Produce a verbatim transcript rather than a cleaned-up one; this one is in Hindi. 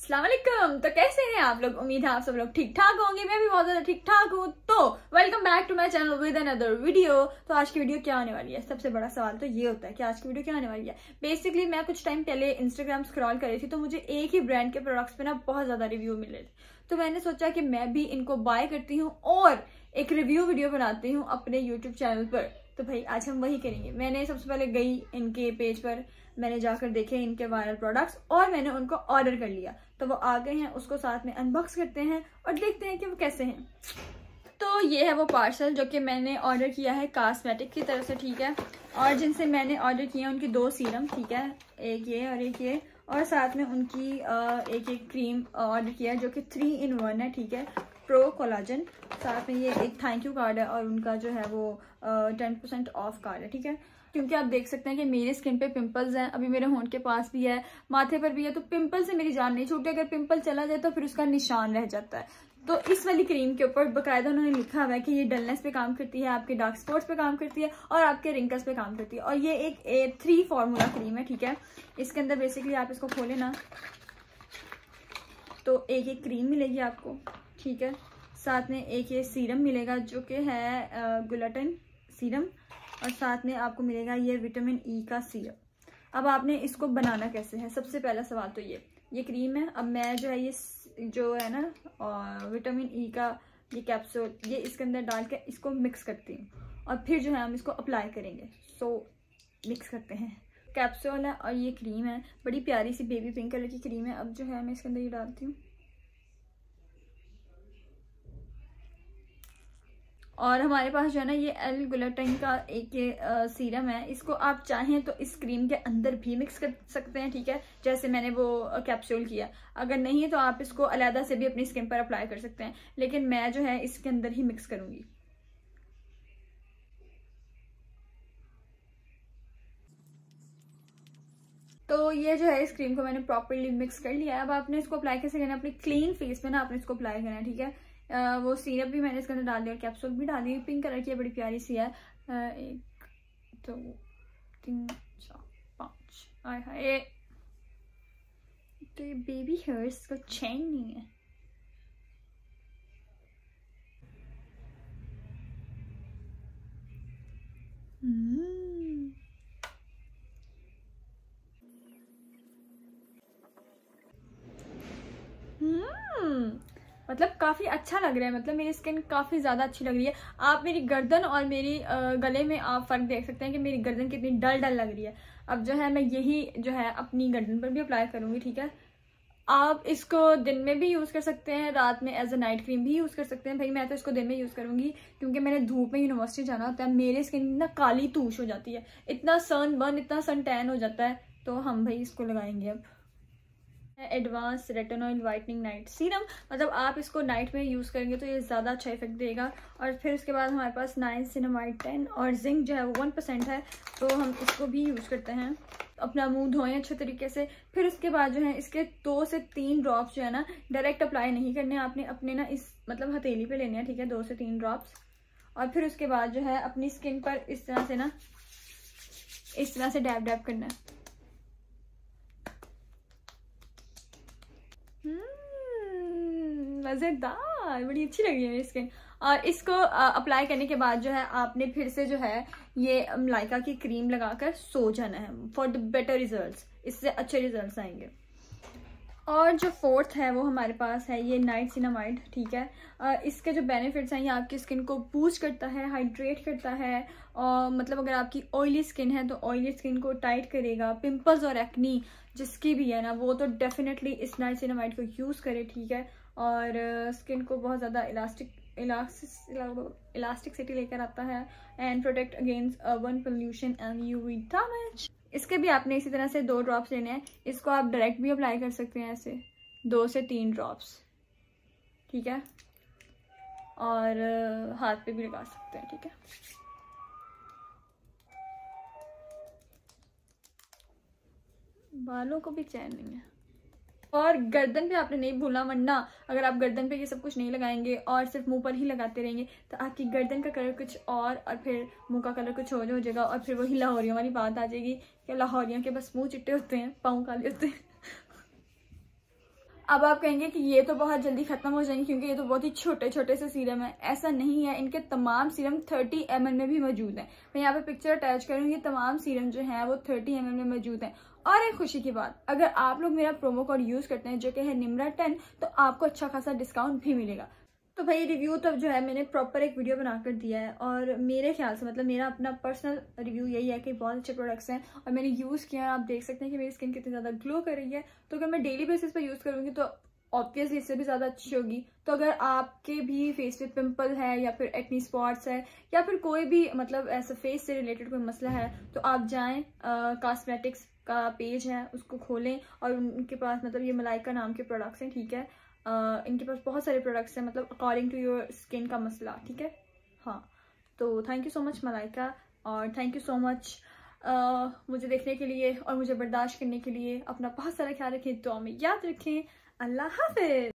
अस्सलाम वालेकुम। तो कैसे हैं आप लोग? उम्मीद है आप सब लोग ठीक ठाक होंगे। मैं भी बहुत ज्यादा ठीक ठाक हूँ। तो welcome back to my channel with another video. तो आज की वीडियो क्या होने वाली है? सबसे बड़ा सवाल तो ये होता है कि आज की वीडियो क्या होने वाली है। बेसिकली मैं कुछ टाइम पहले इंस्टाग्राम स्क्रॉल कर रही थी, तो मुझे एक ही ब्रांड के प्रोडक्ट्स पे ना बहुत ज्यादा रिव्यू मिल रहे थे। तो मैंने सोचा कि मैं भी इनको बाय करती हूँ और एक रिव्यू वीडियो बनाती हूँ अपने यूट्यूब चैनल पर। तो भाई आज हम वही करेंगे। मैंने सबसे पहले गई इनके पेज पर, मैंने जाकर देखे इनके वायरल प्रोडक्ट्स और मैंने उनको ऑर्डर कर लिया। तो वो आ गए हैं, उसको साथ में अनबॉक्स करते हैं और देखते हैं कि वो कैसे हैं। तो ये है वो पार्सल जो कि मैंने ऑर्डर किया है कॉस्मेटिक की तरफ से, ठीक है। और जिनसे मैंने ऑर्डर किया उनकी दो सीरम, ठीक है, एक ये और एक ये, और साथ में उनकी एक एक क्रीम ऑर्डर किया है जो कि थ्री इन वन है, ठीक है, प्रो कोलाजन। साथ में ये एक थैंक यू कार्ड है और उनका जो है वो टेन परसेंट ऑफ कार्ड है, ठीक है। क्योंकि आप देख सकते हैं कि मेरी स्किन पे पिंपल्स हैं, अभी मेरे होंठ के पास भी है, माथे पर भी है। तो पिंपल से मेरी जान नहीं छूटी। अगर पिंपल चला जाए तो फिर उसका निशान रह जाता है। तो इस वाली क्रीम के ऊपर बकायदा उन्होंने लिखा हुआ है कि ये डलनेस पे काम करती है, आपके डार्क स्पॉट्स पे काम करती है और आपके रिंकल्स पे काम करती है। और ये एक ए थ्री फॉर्मूला क्रीम है, ठीक है। इसके अंदर बेसिकली आप इसको खोले ना तो एक एक क्रीम मिलेगी आपको, ठीक है। साथ में एक ये सीरम मिलेगा जो कि है गुलाटन सीरम, और साथ में आपको मिलेगा ये विटामिन ई का सीरम। अब आपने इसको बनाना कैसे है? सबसे पहला सवाल तो ये ये क्रीम है। अब मैं जो है ये जो है ना और विटामिन ई का ये कैप्सूल, ये इसके अंदर डाल के इसको मिक्स करती हूँ और फिर जो है हम इसको अप्लाई करेंगे। सो मिक्स करते हैं। कैप्सूल है और ये क्रीम है, बड़ी प्यारी सी बेबी पिंक कलर की क्रीम है। अब जो है मैं इसके अंदर ये डालती हूँ और हमारे पास जो है ना ये एल गुलाटन का एक ये सीरम है। इसको आप चाहें तो इस क्रीम के अंदर भी मिक्स कर सकते हैं, ठीक है, जैसे मैंने वो कैप्सूल किया। अगर नहीं तो आप इसको अलहदा से भी अपनी स्किन पर अप्लाई कर सकते हैं, लेकिन मैं जो है इसके अंदर ही मिक्स करूंगी। तो ये जो है इस क्रीम को मैंने प्रॉपरली मिक्स कर लिया है। अब आपने इसको अप्लाई कैसे करना है? अपनी क्लीन फेस पे ना आपने इसको अप्लाई करना है, ठीक है। Uh, वो सीरप भी मैंने इसके अंदर डाल दिया और कैप्सूल भी डाल दी। पिंक कलर की है, बड़ी प्यारी सी है। uh, एक दो तीन चार पाँच। आय हाय, तो ये बेबी हेयर्स का चैन नहीं है। हम्म मतलब काफी अच्छा लग रहा है। मतलब मेरी स्किन काफी ज्यादा अच्छी लग रही है। आप मेरी गर्दन और मेरी गले में आप फर्क देख सकते हैं कि मेरी गर्दन कितनी डल डल लग रही है। अब जो है मैं यही जो है अपनी गर्दन पर भी अप्लाई करूंगी, ठीक है। आप इसको दिन में भी यूज कर सकते हैं, रात में एज अ नाइट क्रीम भी यूज कर सकते हैं। भाई मैं तो इसको दिन में यूज करूंगी क्योंकि मैंने धूप में यूनिवर्सिटी जाना होता है। मेरी स्किन ना काली तूश हो जाती है, इतना सन बर्न, इतना सन टैन हो जाता है। तो हम भाई इसको लगाएंगे अब advance retinol whitening night serum. मतलब आप इसको नाइट में यूज करेंगे तो ये ज्यादा अच्छा इफेक्ट देगा। और फिर उसके बाद हमारे पास नाइसिनामाइड टेन और जिंक जो है वो वन परसेंट है, तो हम इसको भी यूज करते हैं। अपना मुंह धोएं अच्छे तरीके से। फिर उसके बाद जो है इसके दो से तीन ड्रॉप्स जो है ना डायरेक्ट अप्लाई नहीं करने, आपने अपने ना इस मतलब हथेली पे लेने हैं, ठीक है, दो से तीन ड्रॉप्स। और फिर उसके बाद जो है अपनी स्किन पर इस तरह से ना इस तरह से डैब डैब करना है। मजेदार, बड़ी अच्छी लगी है मेरी स्किन। और इसको अप्लाई करने के बाद जो है आपने फिर से जो है ये लाइका की क्रीम लगाकर सो जाना है फॉर द बेटर रिजल्ट्स। इससे अच्छे रिजल्ट्स आएंगे। और जो फोर्थ है वो हमारे पास है ये नाइसिनामाइड, ठीक है। आ, इसके जो बेनिफिट्स हैं, ये आपकी स्किन को बूस्ट करता है, हाइड्रेट करता है। और मतलब अगर आपकी ऑयली स्किन है तो ऑयली स्किन को टाइट करेगा। पिंपल्स और एक्नी जिसकी भी है ना वो तो डेफिनेटली इस नाइसिनामाइड को यूज़ करे, ठीक है। और स्किन को बहुत ज़्यादा इलास्टिक इलास्टिसिटी लेकर आता है and protect against urban pollution and UV damage. इसके भी आपने इसी तरह से दो ड्रॉप्स लेने हैं। इसको आप डायरेक्ट भी अप्लाई कर सकते हैं, ऐसे दो से तीन ड्रॉप्स, ठीक है। और हाथ पे भी लगा सकते हैं, ठीक है। बालों को भी चैन नहीं है। और गर्दन पे आपने नहीं भूलना, वरना अगर आप गर्दन पे ये सब कुछ नहीं लगाएंगे और सिर्फ मुंह पर ही लगाते रहेंगे तो आपकी गर्दन का कलर कुछ और और फिर मुंह का कलर कुछ और हो जाएगा। और फिर वही लाहौरियों वाली बात आ जाएगी कि लाहौरियों के बस मुंह चिट्टे होते हैं, पाँव काले होते हैं। अब आप कहेंगे कि ये तो बहुत जल्दी खत्म हो जाएंगे क्योंकि ये तो बहुत ही छोटे छोटे से सीरम है। ऐसा नहीं है, इनके तमाम सीरम थर्टी एम एल में भी मौजूद हैं। मैं यहाँ पे पिक्चर अटैच करूँगी, ये तमाम सीरम जो है वो थर्टी एम एल में मौजूद हैं। और एक खुशी की बात, अगर आप लोग मेरा प्रोमो कोड यूज करते हैं जो कि है निम्रा टेन, तो आपको अच्छा खासा डिस्काउंट भी मिलेगा। तो भाई रिव्यू तो जो है मैंने प्रॉपर एक वीडियो बनाकर दिया है, और मेरे ख्याल से मतलब मेरा अपना पर्सनल रिव्यू यही है कि बहुत अच्छे प्रोडक्ट्स हैं और मैंने यूज़ किया है। आप देख सकते हैं कि मेरी स्किन कितनी ज़्यादा ग्लो कर रही है। तो अगर मैं डेली बेसिस पे यूज़ करूँगी तो ऑब्वियसली इससे भी ज़्यादा अच्छी होगी। तो अगर आपके भी फेस पे पिंपल है या फिर एक्नी स्पॉट्स है या फिर कोई भी मतलब ऐसा फेस से रिलेटेड कोई मसला है, तो आप जाएँ, कॉस्मेटिक्स का पेज है उसको खोलें और उनके पास मतलब ये मलाइका नाम के प्रोडक्ट्स हैं, ठीक है। Uh, इनके पास बहुत सारे प्रोडक्ट्स हैं मतलब अकॉर्डिंग टू योर स्किन का मसला, ठीक है। हाँ, तो thank you so much Malaika, और थैंक यू सो मच मुझे देखने के लिए और मुझे बर्दाश्त करने के लिए। अपना बहुत सारा ख्याल रखें, दुआ में याद रखें। अल्लाह हाफिज।